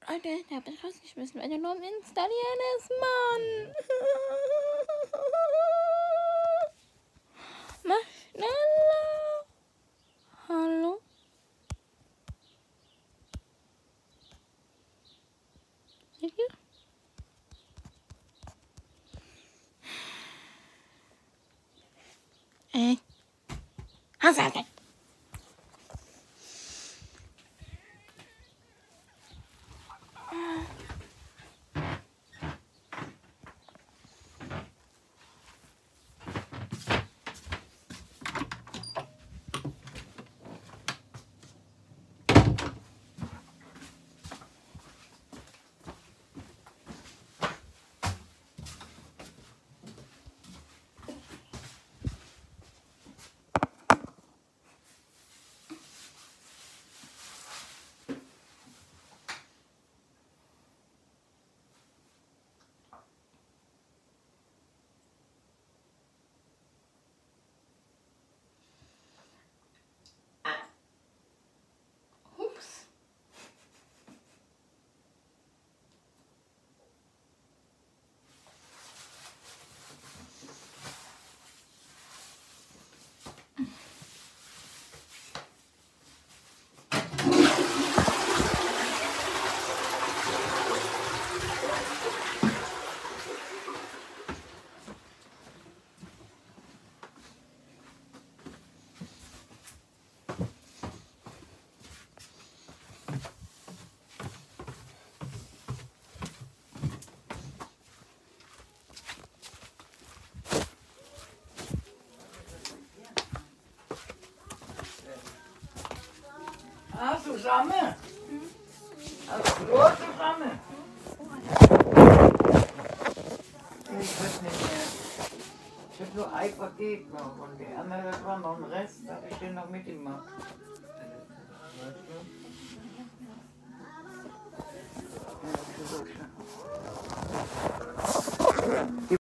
Leute, der hat mich rausgeschmissen, weil er nur am Installieren ist, Mann. Mach schneller. Hallo? Seht ihr? Hassel. Ups. Ah, zusammen? Also nur zusammen? Ich weiß nicht mehr. Ich habe nur ein Paket noch und die andere, das war noch ein Rest, da habe ich den noch mitgemacht. Weißt du?